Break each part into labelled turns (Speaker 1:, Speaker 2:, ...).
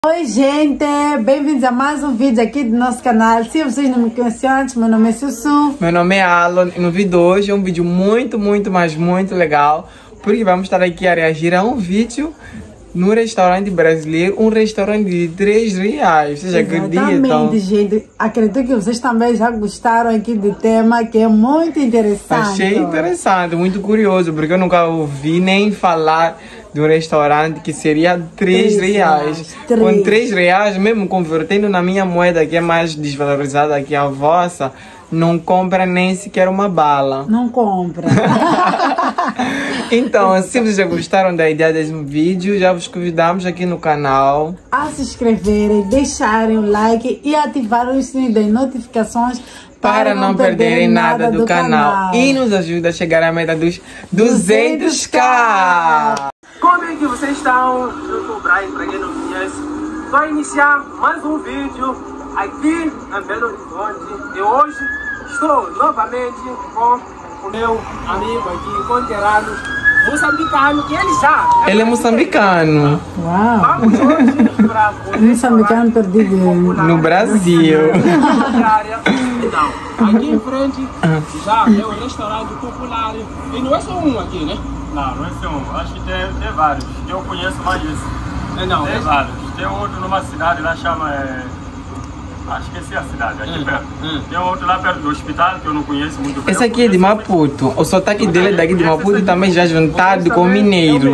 Speaker 1: Oi gente, bem-vindos a mais um vídeo aqui do nosso canal. Se vocês não me conhecem antes, meu nome é Sussu.
Speaker 2: Meu nome é Alan e no vídeo de hoje é um vídeo muito legal, porque vamos estar aqui a reagir a um vídeo no restaurante brasileiro, um restaurante de R$3. Vocês acreditam?
Speaker 1: Exatamente, gente. Acredito que vocês também já gostaram aqui do tema, que é muito interessante.
Speaker 2: Achei interessante, muito curioso, porque eu nunca ouvi nem falar de um restaurante que seria R$3. Com R$3, mesmo convertendo na minha moeda, que é mais desvalorizada que a vossa, não compra nem sequer uma bala.
Speaker 1: Não compra.
Speaker 2: Então, se vocês já gostaram da ideia desse vídeo, já vos convidamos aqui no canal
Speaker 1: a se inscreverem, deixarem o like e ativarem o sininho das notificações
Speaker 2: para não perderem nada do canal. E nos ajuda a chegar à meta dos 200k.
Speaker 3: Como é que vocês estão? Eu sou o Brian, para quem não conhece. Vai iniciar mais um vídeo aqui em Belo Horizonte. E hoje estou novamente com o meu amigo aqui, conterrado moçambicano, que ele já...
Speaker 2: Ele é moçambicano.
Speaker 1: Uau!
Speaker 3: Vamos hoje para
Speaker 1: Moçambicano perdido
Speaker 2: no Brasil.
Speaker 3: Então, aqui em frente já é o restaurante popular. E não é só um aqui, né?
Speaker 4: Não, não é só um. Acho que tem vários. Eu conheço mais esse.
Speaker 3: Não,
Speaker 4: Tem vários. Tem outro numa cidade lá chama... Acho que essa é a cidade, aqui perto. Tem outro lá perto do hospital que eu não conheço muito bem.
Speaker 2: Esse aqui é de Maputo. O sotaque dele é daqui de Maputo e também já juntado com mineiro.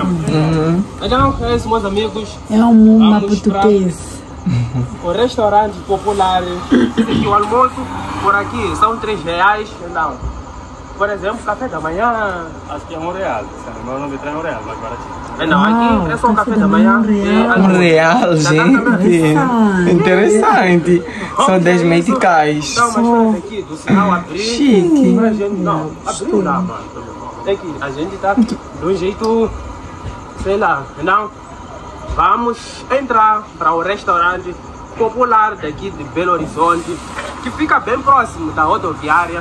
Speaker 3: Então, esses meus amigos,
Speaker 1: é um mundo maputuquês.
Speaker 3: O restaurante popular. E o almoço por aqui são R$3. Não. Por exemplo, café da manhã.
Speaker 4: Acho que é R$1. Meu nome é R$1, mais baratinho.
Speaker 3: Não, aqui é só um café da manhã.
Speaker 2: R$1, gente. Interessante. São 10 meticais.
Speaker 3: Não, mas aqui do sinal abrir.
Speaker 2: Chique.
Speaker 3: Não, abriu lá, mano. É que a gente tá de um jeito, sei lá, não. Vamos entrar para o restaurante popular daqui de Belo Horizonte, que fica bem próximo da rodoviária.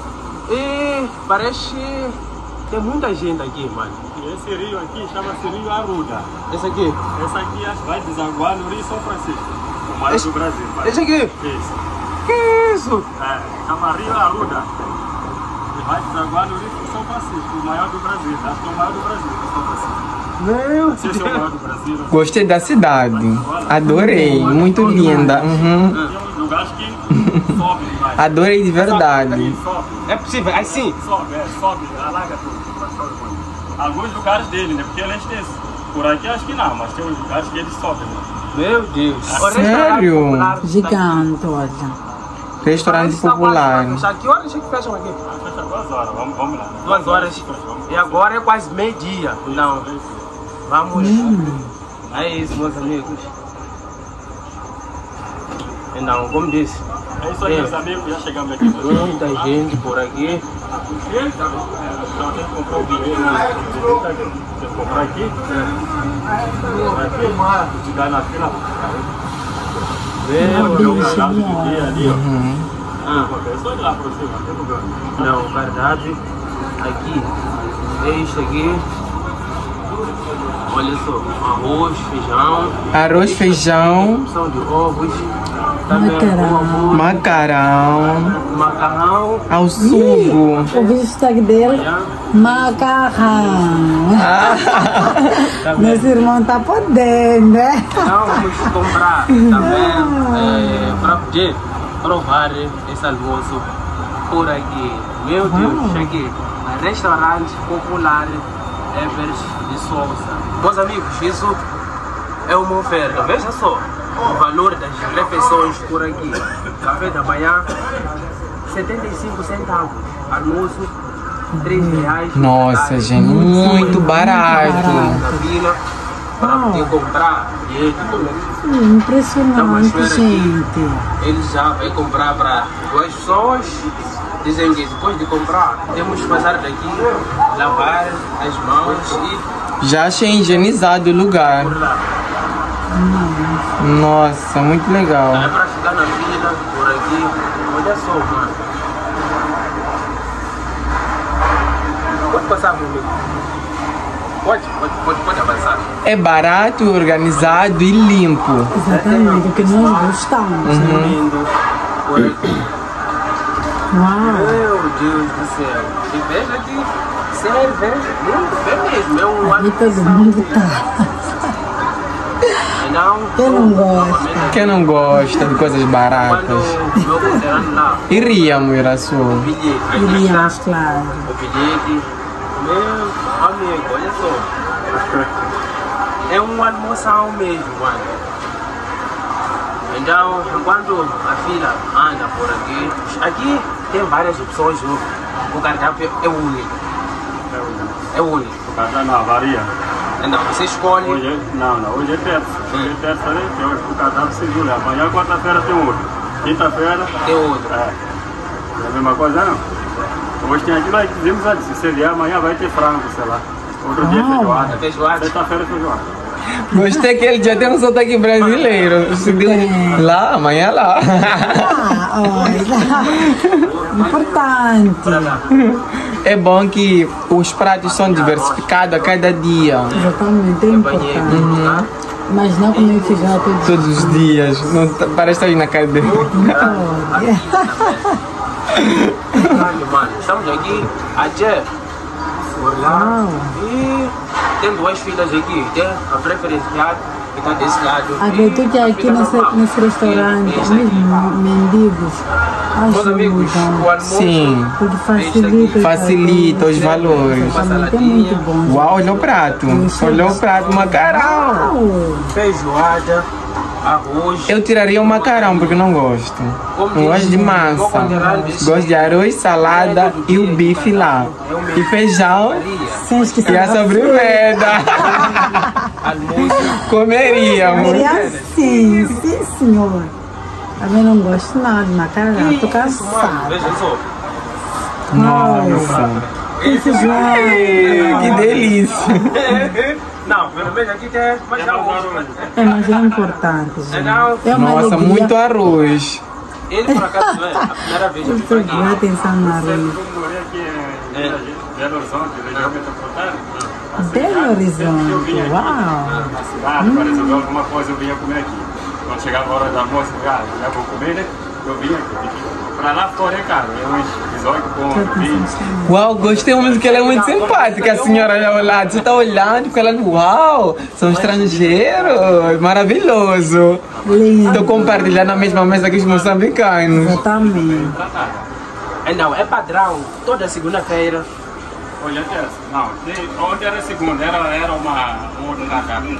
Speaker 3: E parece que tem muita gente aqui, mano.
Speaker 4: E esse rio aqui chama-se Rio Arruda.
Speaker 3: Esse aqui?
Speaker 4: Esse aqui vai desaguar no Rio São Francisco, o maior do Brasil.
Speaker 3: Esse aqui?
Speaker 4: Isso.
Speaker 3: Que isso?
Speaker 4: Chama Rio Arruda. E vai desaguar no Rio São Francisco, o maior do Brasil. Acho que é o maior do Brasil, São Francisco.
Speaker 3: Meu
Speaker 4: Não sei se é o maior do Brasil.
Speaker 2: Gostei da cidade. Adorei. Muito linda.
Speaker 4: Tem uns lugares que sobe demais.
Speaker 2: Adorei de verdade.
Speaker 4: Sobe.
Speaker 3: É possível, assim?
Speaker 4: Sobe, alaga tudo. Alguns lugares dele, né? Porque ele é extenso. Por aqui acho que não, mas tem uns lugares que ele sobe, né?
Speaker 3: Meu Deus.
Speaker 2: Sério?
Speaker 1: Gigante, olha.
Speaker 2: Restaurante popular.
Speaker 3: Que horas que fecham aqui?
Speaker 4: Fecha 2 horas, vamos lá.
Speaker 3: 2 horas. E agora é quase meio-dia. Não. Vamos. É isso, meus amigos. Então, como disse,
Speaker 4: É isso aí, meus amigos, já chegamos aqui.
Speaker 3: muita gente por aqui.
Speaker 4: Então tem que comprar o dinheiro. Você comprar aqui. Ficar na fila.
Speaker 3: Meu Deus.
Speaker 4: Ali, ó. Só de lá pra cima, não tem problema.
Speaker 3: Não, verdade. Aqui. É isso aqui. Olha só, arroz, feijão.
Speaker 2: Arroz, feijão,
Speaker 3: Opção de ovos. Também
Speaker 2: macarrão,
Speaker 3: macarrão.
Speaker 2: ao sugo.
Speaker 1: Eu vi o hashtag dele, macarrão. Meu irmão tá podendo, né?
Speaker 3: Então vamos comprar também para poder provar esse almoço por aqui. Meu Deus, cheguei. Restaurante popular Evers de Souza. Meus amigos, isso é uma oferta. Veja só o valor das refeições por aqui. Café da manhã, 75 centavos. Almoço, R$3.
Speaker 2: Nossa, gente, muito barato.
Speaker 3: Para poder comprar e
Speaker 1: Impressionante, gente.
Speaker 3: ele já vai comprar para 2 pessoas. Dizem que depois de comprar, temos que passar daqui, lavar as mãos e
Speaker 2: Já achei higienizado o lugar.
Speaker 3: por lá.
Speaker 2: Nossa, muito legal.
Speaker 3: É para ficar na fila, por aqui. Olha só, mano. Pode passar comigo. Pode avançar.
Speaker 2: É barato, organizado e limpo.
Speaker 1: Exatamente, o que nós gostamos.
Speaker 3: Lindo. Por aqui.
Speaker 1: Uau!
Speaker 3: Meu Deus do céu. E veja que serve, lindo, bem mesmo. É um
Speaker 1: Aqui todo mundo tá.
Speaker 3: Não,
Speaker 1: Quem não gosta?
Speaker 2: Quem não gosta de coisas baratas?
Speaker 3: quando meu considerando lá,
Speaker 2: Iríamos, Iraçu.
Speaker 3: o bilhete,
Speaker 1: Iríamos, claro.
Speaker 3: o bilhete, meu amigo, olha só. É um almoção mesmo, mano. Então, enquanto a fila anda por aqui tem várias opções, viu? O cardápio é único. É único.
Speaker 4: O cardápio não varia.
Speaker 3: Então, você escolhe.
Speaker 4: Hoje é terça. Hoje é terça, né? Que hoje o cardápio segundo. Amanhã, quarta-feira, tem outro. Quinta-feira,
Speaker 3: Tem outro.
Speaker 4: é. É a mesma coisa, não? Hoje tem aquilo aí que dizemos antes. Se você vier amanhã, vai ter frango, sei lá. Outro dia, feijoada.
Speaker 3: Feijoada.
Speaker 4: Sexta-feira, feijoada.
Speaker 2: Gostei que ele já tem um sotaque brasileiro. Se deu lá, amanhã lá.
Speaker 1: Ah, olha. Importante.
Speaker 2: É bom que os pratos são diversificados a cada dia.
Speaker 1: Exatamente, é importante. Mas não comer feijão
Speaker 2: Todos os dias. Não, parece estar na cadeia.
Speaker 1: Olha.
Speaker 3: Mano, estamos aqui a Jeff.
Speaker 1: Uau.
Speaker 3: E tem duas filas aqui. Tem a preferencial que está desse lado.
Speaker 1: Acredito que aqui nesse restaurante, mesmo mendigos,
Speaker 3: Meus amigos, o
Speaker 1: ajudam.
Speaker 3: almoço.
Speaker 2: Sim.
Speaker 1: Porque facilita.
Speaker 2: Facilita os valores.
Speaker 1: Exatamente, é muito bom.
Speaker 2: Uau, olha o prato. Olha o prato, macarrão.
Speaker 1: Uau.
Speaker 3: Feijoada, arroz.
Speaker 2: Eu tiraria o macarrão porque não gosto. Não gosto de massa. Gosto de arroz, salada e o bife lá. E feijão
Speaker 1: Sem esquecer
Speaker 2: e a
Speaker 1: da
Speaker 2: sobremesa.
Speaker 3: Almoço.
Speaker 2: Comeríamos.
Speaker 1: Seria sim, sim senhor. Também não gosto nada de macarrão, tô cansada.
Speaker 3: Veja só.
Speaker 2: Nossa.
Speaker 1: Tem feijão.
Speaker 2: Que delícia.
Speaker 3: Não, pelo menos aqui tem mais arroz.
Speaker 1: É, mas é importante, gente. É uma
Speaker 2: Nossa,
Speaker 1: alegria.
Speaker 2: muito arroz.
Speaker 3: Ele por acaso não é a primeira vez
Speaker 1: Eu
Speaker 3: aqui
Speaker 1: estou
Speaker 3: por
Speaker 1: dando
Speaker 3: aqui.
Speaker 1: atenção na rua.
Speaker 4: Eu morei aqui em Belo Horizonte, região metropolitana.
Speaker 1: Belo Horizonte, uau.
Speaker 4: Na cidade, para resolver alguma coisa, eu vinha comer aqui. Quando chegava a hora do almoço, eu já vou comer, né? Eu vinha aqui. Pra lá fora é caro. É um episódio com vinho.
Speaker 2: Uau, gostei muito que ela é muito simpática, a senhora já ao lado. Você tá olhando e falando, uau, são estrangeiros, maravilhoso.
Speaker 1: Lindo.
Speaker 2: Estou compartilhando a mesma mesa que os moçambicanos.
Speaker 1: Exatamente.
Speaker 3: Não, é padrão. Toda segunda-feira.
Speaker 4: Hoje é terça. Não, ontem era segunda, era uma outra carne.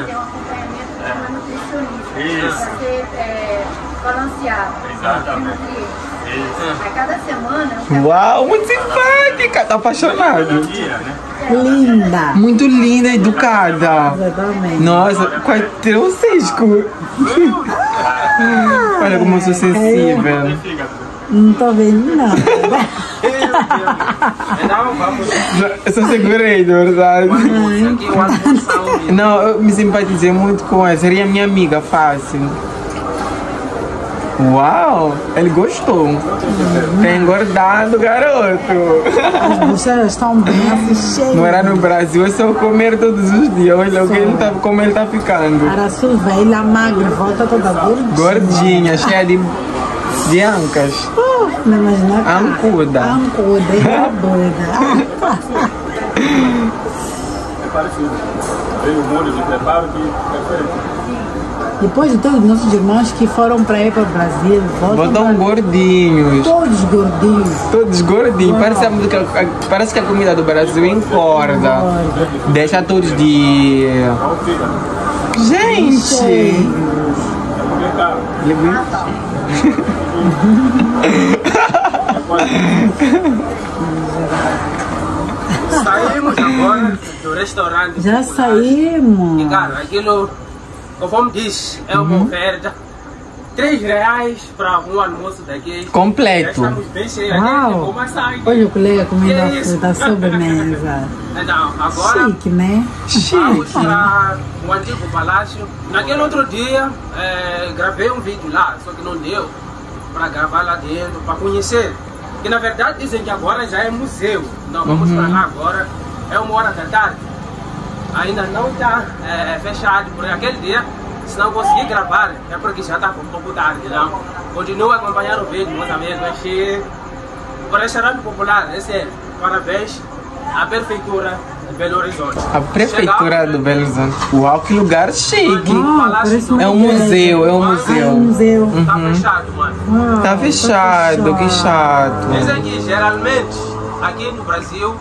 Speaker 4: Isso,
Speaker 5: Balanceado.
Speaker 4: exatamente. Isso.
Speaker 5: A cada semana,
Speaker 2: Uau, muito simpática, tá apaixonado.
Speaker 4: Dia, né?
Speaker 1: Linda.
Speaker 2: Muito linda, educada.
Speaker 1: Exatamente.
Speaker 2: Nossa, quase tirou um cisco. Olha como eu sou sensível.
Speaker 4: Fica.
Speaker 1: Não tô vendo, não.
Speaker 3: Não, vamos.
Speaker 2: Eu só segurei, de verdade.
Speaker 3: Aqui o almoço.
Speaker 2: Não, eu me simpatizei muito com ela. Seria minha amiga, fácil. Uau, ele gostou. Tá engordado, garoto.
Speaker 1: As bochechas estão bem assim, cheias.
Speaker 2: Não era no Brasil, é só comer todos os dias. Olha o que ele tá, como ele tá ficando.
Speaker 1: Era velha, magra, volta toda gordinha.
Speaker 2: Gordinha, cheia de ancas.
Speaker 1: Não imagina.
Speaker 2: Ancuda.
Speaker 1: Ancuda, é rabuda.
Speaker 4: É parecido. Tem um molho de preparo que é diferente.
Speaker 1: Depois de todos os nossos irmãos que foram para ir para o Brasil, voltam
Speaker 2: Voltam gordinhos.
Speaker 1: todos gordinhos.
Speaker 2: Todos gordinhos. Parece que a comida do Brasil engorda. Deixa todos de.
Speaker 4: Qual fica?
Speaker 2: Gente!
Speaker 4: É porque é caro.
Speaker 3: Saímos agora do restaurante.
Speaker 1: Já
Speaker 3: E,
Speaker 1: saímos.
Speaker 3: cara, aquilo, conforme diz, é uma oferta. R$3 para um almoço daquele.
Speaker 2: Completo.
Speaker 3: Já estamos bem cheios aqui,
Speaker 1: Uau.
Speaker 3: tipo uma saída.
Speaker 1: Olha o colega comendo a
Speaker 3: Que isso?
Speaker 1: fruta, a sobremesa.
Speaker 3: Então, agora
Speaker 1: Chique, né?
Speaker 3: vamos para o antigo palácio. Naquele outro dia, gravei um vídeo lá, só que não deu para gravar lá dentro, para conhecer. Que na verdade dizem que agora já é museu. Não, vamos para lá agora, é 1h da tarde. ainda não está fechado por aquele dia. Se não conseguir gravar, é porque já está um pouco tarde, não? Continua a acompanhar o vídeo, meus amigos. O restaurante popular, é sério. Parabéns à Prefeitura de Belo Horizonte.
Speaker 2: A Prefeitura do Belo Horizonte. Uau, que lugar chique. É um museu, é um museu.
Speaker 1: museu.
Speaker 3: Tá fechado, mano.
Speaker 2: Tá fechado, que chato.
Speaker 3: Dizem que geralmente aqui no Brasil,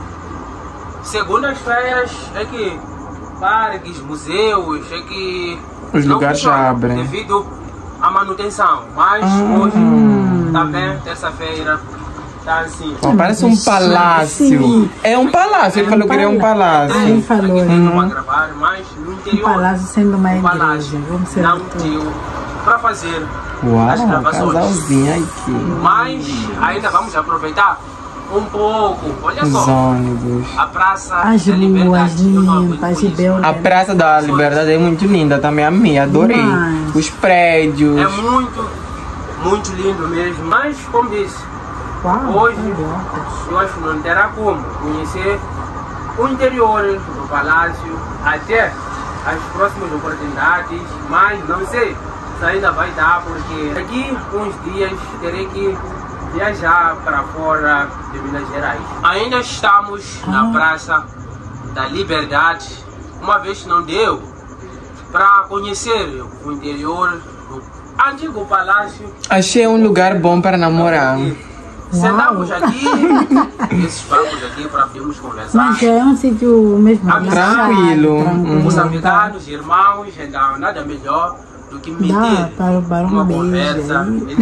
Speaker 3: segundas-feiras é que parques, museus, é que
Speaker 2: Os
Speaker 3: não
Speaker 2: lugares
Speaker 3: funcionam
Speaker 2: abrem.
Speaker 3: devido à manutenção. Mas hoje, também, terça-feira, tá assim.
Speaker 2: Ó, parece um palácio.
Speaker 1: Sim.
Speaker 2: É um palácio, ele falou que queria um palácio.
Speaker 1: Ele falou,
Speaker 3: Aqui não vai
Speaker 1: né?
Speaker 3: gravar, mas no interior,
Speaker 1: palácio sendo uma
Speaker 3: o palácio
Speaker 1: igreja. Vamos ser
Speaker 3: não deu para fazer as
Speaker 2: Uau,
Speaker 3: gravações.
Speaker 2: casalzinho aqui.
Speaker 3: Mas ainda vamos aproveitar um pouco. Olha
Speaker 2: Os
Speaker 3: só,
Speaker 2: ônibus.
Speaker 3: a Praça
Speaker 1: As
Speaker 3: da
Speaker 1: ruas
Speaker 3: Liberdade. Eu não
Speaker 1: limpas
Speaker 3: aguento
Speaker 1: e
Speaker 3: isso.
Speaker 1: belo.
Speaker 2: A Praça da Liberdade é muito linda também, amei, adorei.
Speaker 1: Demais.
Speaker 2: Os prédios.
Speaker 3: É muito, muito lindo mesmo. Mas, como disse,
Speaker 1: Uau,
Speaker 3: hoje
Speaker 1: cariocas.
Speaker 3: eu acho que não terá como conhecer o interior do palácio até as próximas oportunidades, mas não sei se ainda vai dar, porque daqui uns dias terei que viajar para fora de Minas Gerais. Ainda estamos na Praça da Liberdade, uma vez que não deu para conhecer o interior do antigo palácio.
Speaker 2: Achei um lugar bom para namorar.
Speaker 3: Sentamos aqui, esses bancos aqui para podermos conversar.
Speaker 1: Mas é um sítio mesmo
Speaker 2: Tranquilo.
Speaker 1: tranquilo.
Speaker 3: Moçambicanos, irmãos, então nada melhor do que
Speaker 1: Dá
Speaker 3: meter
Speaker 1: para roubar
Speaker 3: uma
Speaker 1: um beijo
Speaker 3: conversa.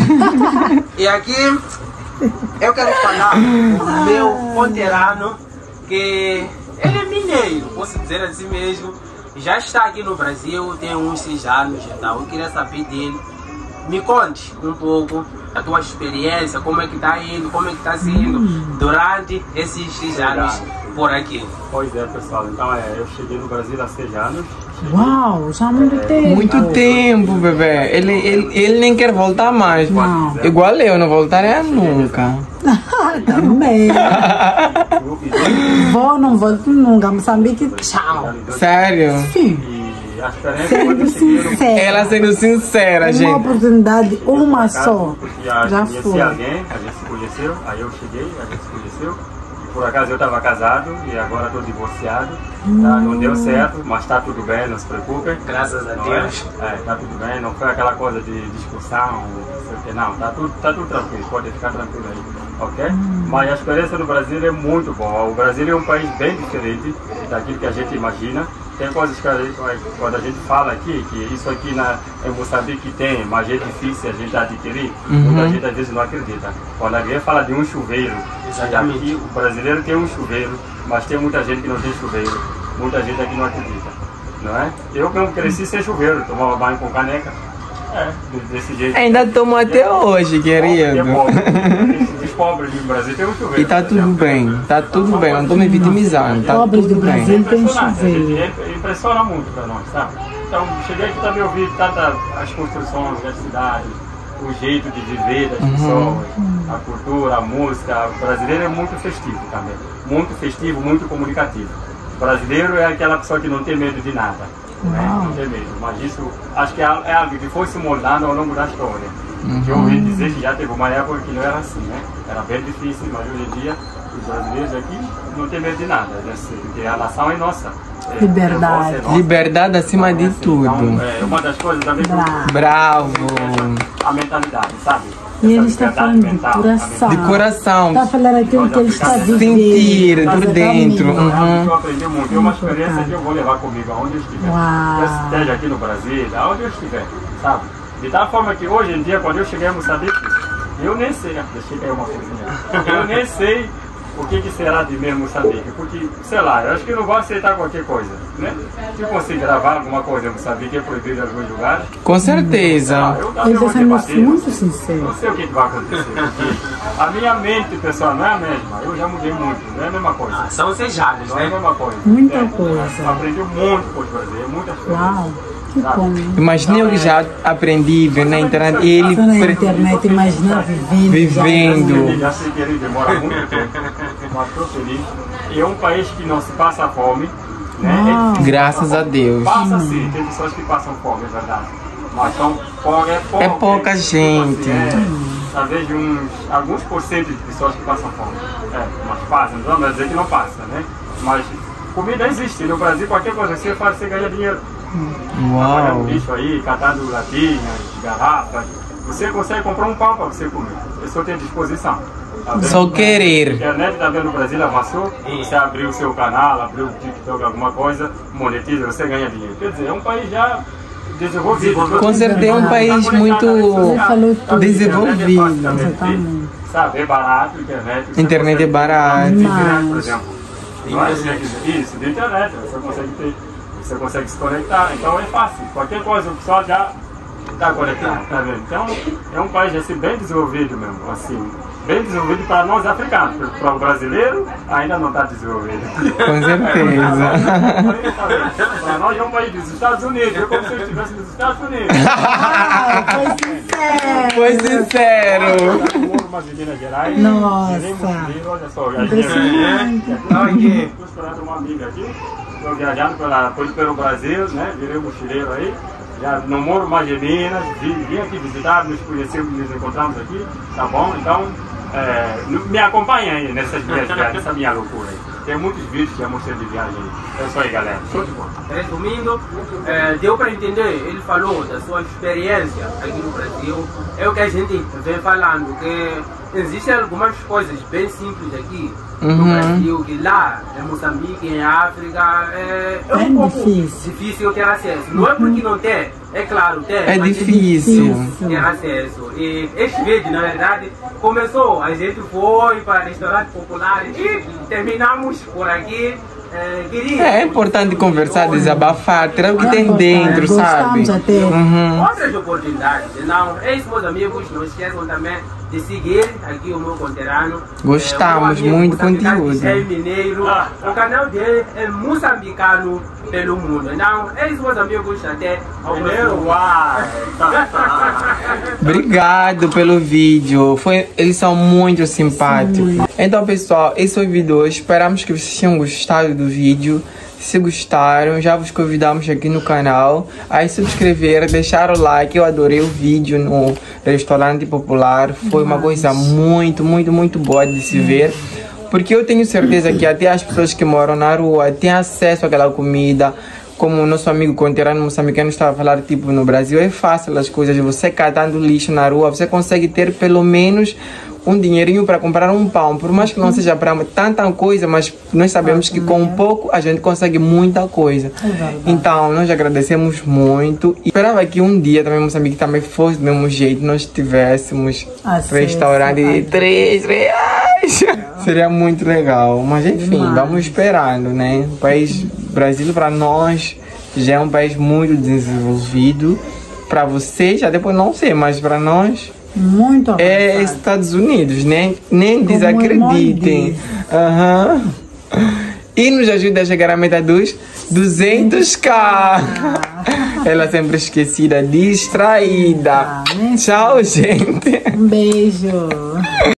Speaker 1: aí.
Speaker 3: E aqui eu quero falar com o meu ponterano, que ele é mineiro, posso dizer assim mesmo. Já está aqui no Brasil, tem uns 6 anos, então eu queria saber dele. Me conte um pouco a tua experiência, como é que está indo, como é que está sendo durante esses 6 anos por aqui.
Speaker 4: Pois é, pessoal. Então, eu cheguei no Brasil há 6 anos.
Speaker 1: Uau, já há muito tempo.
Speaker 2: Muito tempo, bebê. Ele nem quer voltar mais.
Speaker 1: Não.
Speaker 2: Igual eu, não voltarei nunca.
Speaker 1: Também. Vou, não volto nunca. Moçambique, tchau.
Speaker 2: Sério?
Speaker 1: Sim.
Speaker 4: E a experiência quando eu
Speaker 1: Sendo
Speaker 4: cheguei no
Speaker 1: sincera.
Speaker 2: Ela sendo sincera,
Speaker 1: Uma
Speaker 2: gente.
Speaker 1: oportunidade, uma só.
Speaker 4: porque
Speaker 1: Já
Speaker 4: conheci
Speaker 1: foi.
Speaker 4: alguém, a gente se conheceu, aí eu cheguei, a gente se conheceu. E por acaso eu estava casado e agora estou divorciado. Tá? Não deu certo, mas está tudo bem, não se preocupem.
Speaker 3: Graças a
Speaker 4: Não
Speaker 3: Deus.
Speaker 4: tá tudo bem, não foi aquela coisa de discussão, não sei o que, não, tá tudo tranquilo, pode ficar tranquilo aí, ok? Mas a experiência no Brasil é muito boa. O Brasil é um país bem diferente daquilo que a gente imagina. Tem coisas que quando a gente fala aqui, que isso aqui em Moçambique tem, mas é difícil a gente adquirir, muita gente às vezes não acredita. Quando alguém fala de um chuveiro,
Speaker 3: Exatamente.
Speaker 4: aqui o brasileiro tem um chuveiro, mas tem muita gente que não tem chuveiro, muita gente aqui não acredita, não é? Eu mesmo cresci sem chuveiro, tomava banho com caneca, desse jeito.
Speaker 2: Ainda tomo até hoje,
Speaker 4: É
Speaker 2: querido.
Speaker 4: pobre. Os pobres do Brasil tem um chuveiro.
Speaker 2: E tá tudo bem, tá tudo bem, não tô me vitimizando, tá
Speaker 1: Pobres
Speaker 2: tudo
Speaker 1: do
Speaker 2: bem.
Speaker 1: Brasil tem
Speaker 4: Impressionante,
Speaker 1: chuveiro.
Speaker 4: impressiona muito para nós, sabe? Então, cheguei aqui também, eu vi tanta as construções das cidades, o jeito de viver das pessoas, a cultura, a música. O brasileiro é muito festivo também, muito festivo, muito comunicativo. O brasileiro é aquela pessoa que não tem medo de nada, né? Não tem medo, mas isso acho que é algo que foi se moldando ao longo da história. Que eu ouvi dizer que já teve uma época que não era assim, né? Era bem difícil, mas hoje em dia os brasileiros aqui não tem medo de nada, né? Porque a nação é nossa.
Speaker 1: Liberdade.
Speaker 4: É nossa.
Speaker 2: Liberdade acima de tudo.
Speaker 4: Então, é uma das coisas também que
Speaker 1: Bravo.
Speaker 2: Bravo.
Speaker 4: a mentalidade, sabe?
Speaker 1: E ele
Speaker 4: Essa
Speaker 1: está
Speaker 4: liberdade
Speaker 1: falando de
Speaker 4: mental,
Speaker 1: coração.
Speaker 2: De coração.
Speaker 1: Está a falar aquilo que ele está vivendo.
Speaker 2: Sentir por
Speaker 1: Exatamente.
Speaker 2: dentro.
Speaker 4: É algo que eu aprendi muito, é uma experiência
Speaker 1: Muito
Speaker 4: que eu vou levar comigo aonde eu estiver.
Speaker 1: Uau.
Speaker 4: Eu esteja aqui no Brasil, aonde eu estiver, sabe? De tal forma que hoje em dia, quando eu cheguei a Moçambique, eu nem sei, deixei cair uma coisinha, eu nem sei o que será de mim Moçambique, porque, sei lá, eu acho que não vou aceitar qualquer coisa, né? Se eu conseguir gravar alguma coisa em Moçambique, é proibido em alguns lugares,
Speaker 2: Com certeza.
Speaker 4: eu
Speaker 1: Ele
Speaker 4: também
Speaker 1: está
Speaker 4: vou
Speaker 1: sendo
Speaker 4: debater,
Speaker 1: muito sincero.
Speaker 4: não sei o que vai acontecer, porque a minha mente, pessoal, não é a mesma, eu já mudei muito, não é a mesma coisa.
Speaker 3: São 6 anos,
Speaker 4: Não é a
Speaker 3: né?
Speaker 4: mesma coisa.
Speaker 1: Muita
Speaker 4: entende?
Speaker 1: coisa.
Speaker 4: Aprendi muito com os brasileiros, muitas coisas.
Speaker 1: Uau, que bom.
Speaker 2: Imagina eu que já aprendi ver na internet e ele
Speaker 1: Só na internet, imagina vivendo.
Speaker 2: vivendo.
Speaker 4: Já sei que ele demora muito tempo, mas estou feliz. E é um país que não se passa fome, Né?
Speaker 2: Graças a Deus.
Speaker 4: Passa sim, tem pessoas que passam fome, é verdade. Mas então,
Speaker 2: é pouca gente.
Speaker 4: Talvez alguns porcentos de pessoas que passam fome. Mas passam, não vamos dizer que não passa, né? Mas comida existe. No Brasil, qualquer coisa que você faz, você ganha dinheiro. Trabalhando lixo aí, catando latinhas, garrafas. Você consegue comprar um pão para você comer. Você só tem disposição. Tá
Speaker 2: só querer.
Speaker 4: A internet está vendo no Brasil, avançou. Você abriu o seu canal, abriu o TikTok, alguma coisa, monetiza, você ganha dinheiro. Quer dizer, é um país já desenvolvido.
Speaker 2: Com certeza é um país muito desenvolvido.
Speaker 4: Sabe, é barato,
Speaker 2: internet é barato.
Speaker 4: Por exemplo. Isso, de internet, você consegue se conectar, então é fácil. Qualquer coisa, o pessoal já está conectado, tá vendo? Então é um país assim, bem desenvolvido mesmo, assim, bem desenvolvido para nós africanos, para o brasileiro ainda não está desenvolvido.
Speaker 2: Com certeza.
Speaker 4: Para nós é um país dos Estados Unidos, é como se eu estivesse nos Estados Unidos.
Speaker 1: Foi sincero!
Speaker 4: Umas de Minas Gerais.
Speaker 1: Nossa!
Speaker 4: Olha só, estou esperando uma amiga aqui, estou viajando pelo Brasil, né? Virei mochileiro aí. Já não moro mais em Minas, vim aqui visitar, nos conhecemos, nos encontramos aqui, tá bom? Então, me acompanha aí nessas minhas viagens, nessa minha loucura aí. Tem muitos vídeos que eu mostrei de viagem aí. É isso aí, galera. Show de bola.
Speaker 3: Resumindo, deu para entender, ele falou da sua experiência aqui no Brasil. É o que a gente vem falando, que existem algumas coisas bem simples aqui no Brasil, que lá em Moçambique, em África, é um pouco difícil ter acesso. Não é porque não tem, é claro, tem.
Speaker 2: É difícil
Speaker 3: ter acesso. E este vídeo, na verdade, começou, a gente foi para restaurante popular e terminamos por aqui.
Speaker 2: É importante conversar, desabafar, tirar o que tem dentro, sabe?
Speaker 3: Outras oportunidades. Então, é isso, meus amigos, não esqueçam também de seguir aqui o meu conterrâneo.
Speaker 2: Gostamos muito do conteúdo.
Speaker 3: É mineiro, o canal dele é moçambicano pelo mundo. Então, é isso, meus amigos, até ao próximo.
Speaker 2: Obrigado pelo vídeo, eles são muito simpáticos. Então, pessoal, esse foi o vídeo hoje. Esperamos que vocês tenham gostado do vídeo. Se gostaram, já vos convidamos aqui no canal a subscrever, deixar o like. Eu adorei o vídeo no restaurante popular. Foi uma coisa muito boa de se ver. Porque eu tenho certeza que até as pessoas que moram na rua têm acesso àquela comida. Como o nosso amigo conterrâneo moçambicano estava a falar, tipo, no Brasil é fácil as coisas. Você catando lixo na rua, você consegue ter pelo menos um dinheirinho para comprar um pão. Por mais que não seja para tanta coisa, mas nós sabemos que com pouco a gente consegue muita coisa. Então, nós agradecemos muito. E esperava que um dia também Moçambique também fosse do mesmo jeito, nós tivéssemos restaurante de 3 reais. Seria muito legal. Mas enfim, vamos esperando, né? O país Brasil para nós já é um país muito desenvolvido. Para vocês, já depois não sei, mas para nós
Speaker 1: muito
Speaker 2: é Estados Unidos, né? Nem desacreditem. E nos ajuda a chegar à meta dos 200k. Ela sempre esquecida, distraída. Tchau, gente.
Speaker 1: Um beijo.